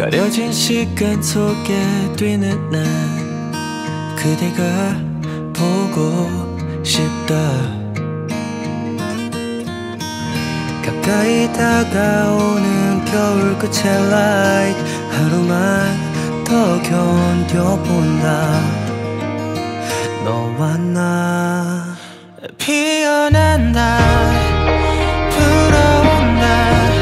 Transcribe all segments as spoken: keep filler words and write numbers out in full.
가려진 시간 속에 뛰는 난 그대가 보고 싶다. 가까이 다가오는 겨울 끝의 라이트 하루만 더 견뎌본다. 너와 나 피어난 날 부러운 날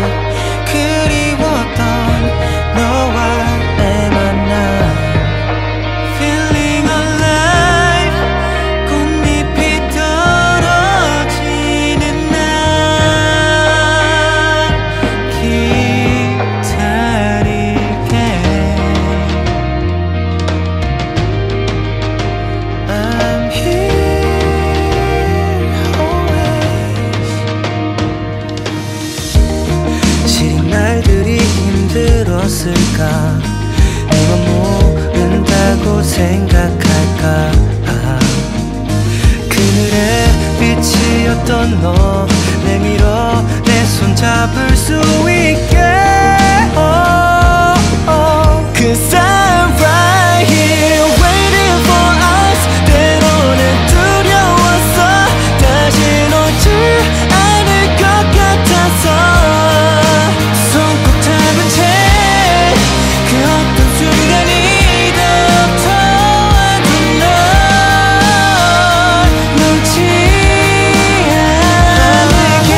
그리웠던 너와 내 만남 Feeling alive 꽃잎이 떨어지는 날 기다릴게. I'm here always. 시린 날들이 힘들었을까? 이건 모른다고 생각할까? 아, 그늘의 빛이었던 너 내밀어 내 손 잡을 수 있게. oh, oh. Cause I'm right here waiting for us. 때로는 두려웠어 다시 놓지 않을 것 같아서 손 꼭 잡은 채 그 어떤 순간이든 더워도 널 놓지 않을게.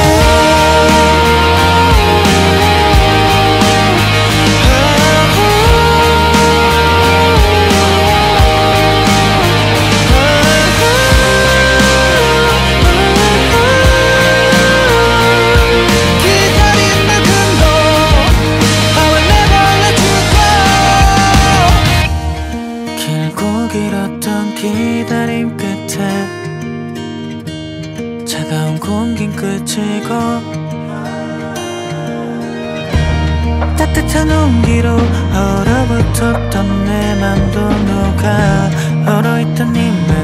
기다린 누군도 I will never let you go. 길고 길었던 기다림 끝에 차가운 공긴 끝이고 따뜻한 온기로 얼어붙었던 내 맘도 녹아 얼어있던 네 맘